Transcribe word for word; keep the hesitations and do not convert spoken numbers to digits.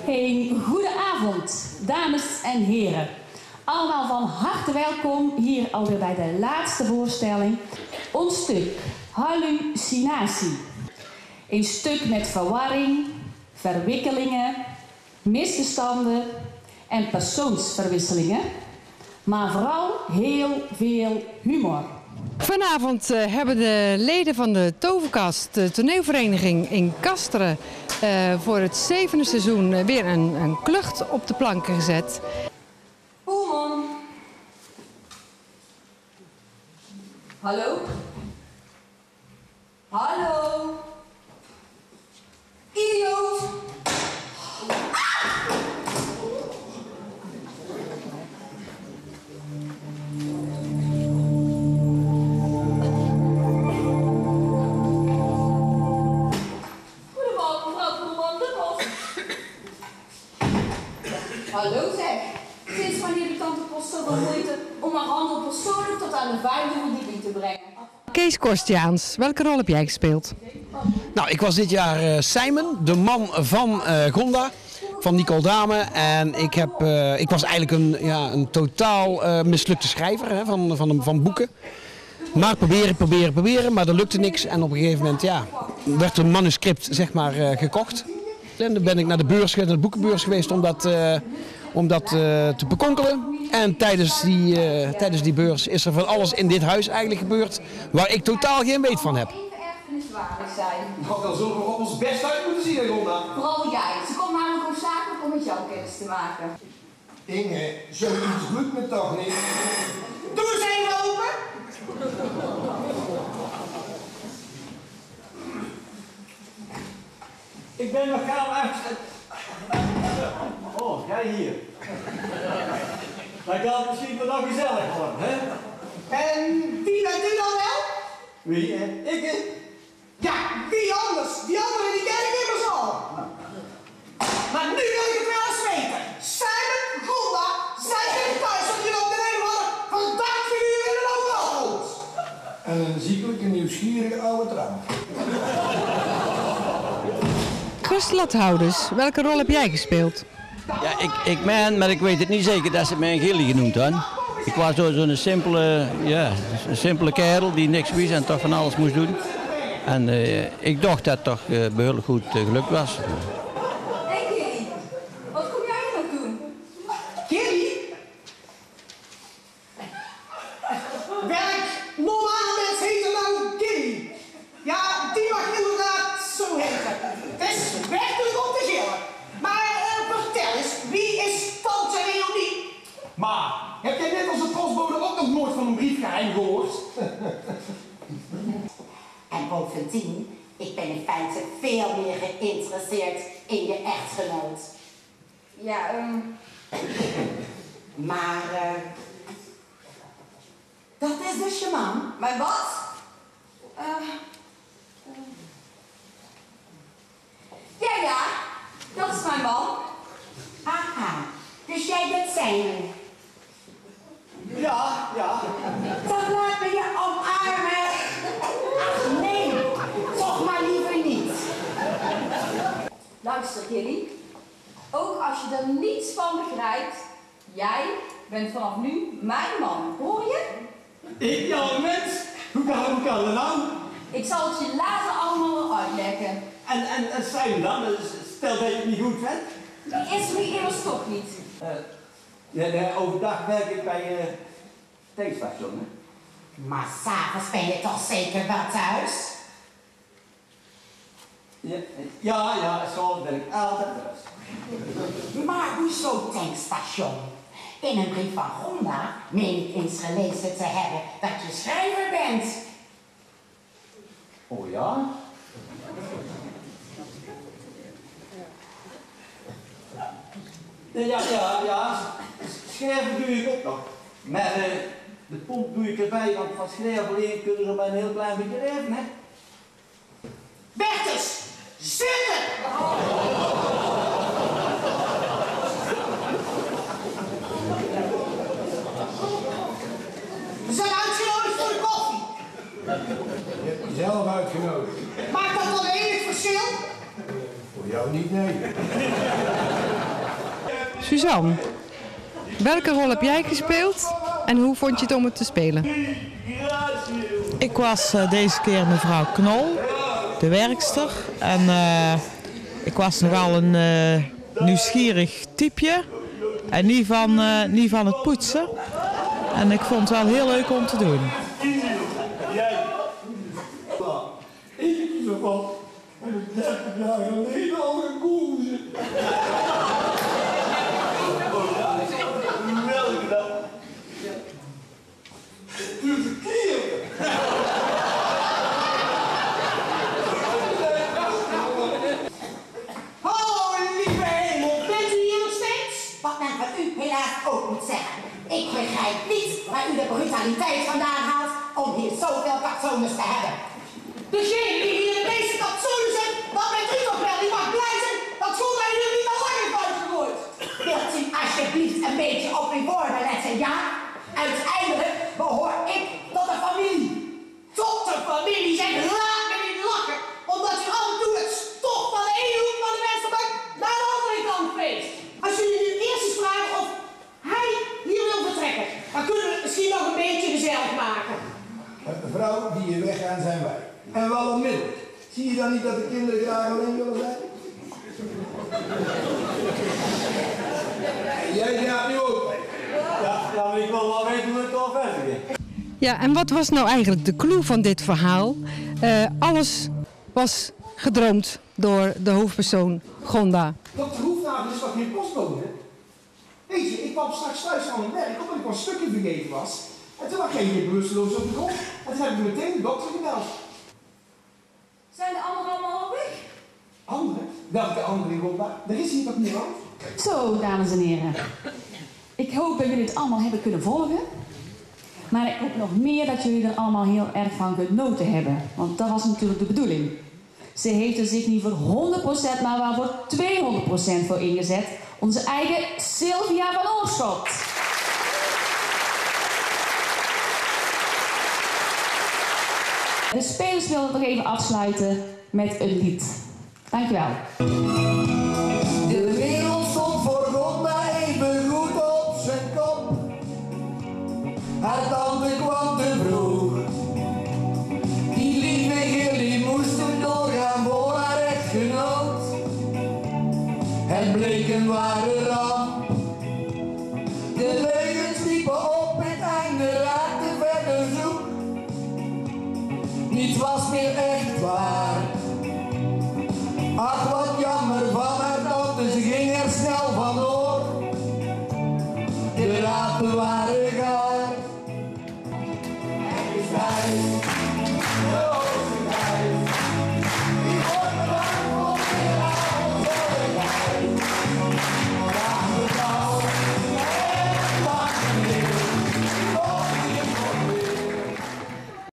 Een goede avond, dames en heren. Allemaal van harte welkom hier alweer bij de laatste voorstelling. Ons stuk Hallucinatie. Een stuk met verwarring, verwikkelingen, misverstanden en persoonsverwisselingen. Maar vooral heel veel humor. Vanavond uh, hebben de leden van de Toverkast, de toneelvereniging in Kasteren, uh, voor het zevende seizoen uh, weer een, een klucht op de planken gezet. Poelman. Hallo? Hallo? Idioot! Hallo zeg, sinds wanneer doet tante Post zoveel moeite om haar handel persoonlijk tot aan de vijfde verdieping te brengen? Kees Korstiaans, welke rol heb jij gespeeld? Nou, ik was dit jaar uh, Simon, de man van uh, Gonda, van Nicole Dame. En ik, heb, uh, ik was eigenlijk een, ja, een totaal uh, mislukte schrijver hè, van, van, van boeken. Maar proberen, proberen, proberen, maar er lukte niks. En op een gegeven moment ja, werd een manuscript zeg maar, uh, gekocht. En dan ben ik naar de beurs, naar de boekenbeurs geweest om dat, uh, om dat uh, te bekonkelen. En tijdens die, uh, tijdens die beurs is er van alles in dit huis eigenlijk gebeurd waar ik totaal geen weet van heb. Nou, dan zullen we op ons best uit moeten zien, Ronda. Vooral jij. Ze komt namelijk hoofdzakelijk om met jou kennis te maken. Inge, zoiets lukt me toch niet? Doe eens even open! Ik ben nog gauw uit. Oh, jij hier. Dan kan het misschien wel nog gezellig worden, hè? En wie bent u dan wel? Wie? Eh? Ik? Ja, wie anders? Die anderen die ken ik immers al. Maar nu wil ik het wel eens weten. Simon, Gonda, zijn jullie thuis dat jullie op de een of andere verdacht figuur in een overal komt? En een ziekelijke, nieuwsgierige oude trouw. Gus Lathouders, welke rol heb jij gespeeld? Ja, ik, ik ben, maar ik weet het niet zeker dat ze mij een Gilly genoemd hadden. Ik was zo'n zo simpele, ja, een simpele kerel die niks wist en toch van alles moest doen. En uh, ik dacht dat het toch uh, behoorlijk goed uh, gelukt was. Hé Gilly, wat kom jij hier nog doen? Gilly? Welk normaal mens heet er nou Gilly? Ja, die mag inderdaad zo heten. Het is werkelijk om te gillen. Maar uh, vertel eens, wie is tante Leonie? Maar, heb jij net als een postbode ook nog nooit van een briefgeheim gehoord? En bovendien, ik ben in feite veel meer geïnteresseerd in je echtgenoot. Ja, um... Maar, uh, dat is dus je man. Maar wat? Uh... Uh... Ja, ja, dat is mijn man. Aha, dus jij bent Simon. Ja, ja. Dan laat me je omarmen. Ach nee, toch maar liever niet. Luister Gilly, ook als je er niets van begrijpt, jij bent vanaf nu mijn man, hoor je? Ik, jouw mens? Hoe kan, hoe kan dat nou? Ik zal het je later allemaal wel uitleggen. En, en, en Simon dan? Stel dat je het niet goed vindt? Die is er immers toch niet. Uh, ja, ja, overdag werk ik bij uh, tankstation, hè? Maar s'avonds ben je toch zeker wel thuis? Ja, ja, ja, zo ben ik altijd thuis. Maar hoezo tankstation? In een brief van Gonda meen ik eens gelezen te hebben dat je schrijver bent. Oh ja? Ja, ja, ja, schrijven doe ik ook nog. Maar uh, de pomp doe ik erbij, want van schrijven alleen kunnen ze maar een heel klein beetje leven, hè? Bertus, zitten! We zijn uitgenodigd voor de koffie. Je hebt jezelf uitgenodigd. Maakt dat dan enig verschil? Voor jou niet, nee. Suzanne, welke rol heb jij gespeeld en hoe vond je het om het te spelen? Ik was uh, deze keer mevrouw Knol, de werkster. En uh, ik was nogal een uh, nieuwsgierig typeje. En niet van, uh, niet van het poetsen. En ik vond het wel heel leuk om te doen. Ik heb zo van, dertig jaar geleden al gekozen. Welke dan? De verkeerde. Oh, lieve hemel, bent u hier nog steeds? Wat men van u helaas ook moet zeggen. Ik begrijp niet waar u de brutaliteit vandaan haalt om hier zoveel katsones te hebben. Degene die hier de meeste katsones heeft, wat met u toch wel, die mag blij zijn dat school hij hier niet al lang heeft uitgegooid. Wilt u alsjeblieft een beetje op uw woorden letten, ja? Uiteindelijk behoor ik tot de familie. Tot de familie, zeg, laat me niet lachen, omdat u af en toe het stof van de ene hoek van de vensterbank naar de andere kant feest. Als jullie nu eerst eens vragen of hij hier wil vertrekken, dan kunnen we het misschien nog een beetje gezellig maken. De vrouw die hier weggaan zijn wij. En wel onmiddellijk. Zie je dan niet dat de kinderen graag alleen willen zijn? Jij gaat nu ook mee. Ja, ja, maar ik wil wel weten hoe het al verder gaat. Ja, en wat was nou eigenlijk de clue van dit verhaal? Uh, alles was gedroomd door de hoofdpersoon Gonda. Dokter Hoefnagel is toch geen postbode? Weet je, ik kwam straks thuis aan mijn werk omdat ik wel stukken vergeten was. En toen lag ik bewusteloos op de grond. En toen heb ik meteen de dokter gebeld. Zijn de anderen allemaal al weg? Anderen? Welke anderen, Gonda? Er is hier toch niemand? Zo, dames en heren. Ik hoop dat jullie het allemaal hebben kunnen volgen. Maar ik hoop nog meer dat jullie er allemaal heel erg van genoten hebben. Want dat was natuurlijk de bedoeling. Ze heeft er zich niet voor honderd procent, maar wel voor tweehonderd procent voor ingezet. Onze eigen Sylvia van Oorschot. De spelers willen nog even afsluiten met een lied. Dankjewel. De wereld stond voor Gonda even goed op zijn kop. Haar tante kwam te vroeg. Die lieve jullie moesten doorgaan voor haar echtgenoot. Het bleek een ware ramp. De leugens liepen op, het einde raakte verder zoek. Niets was meer echt waar. Ach, wat jammer van haar tante, ze ging er snel vandoor. De raad bewaarde.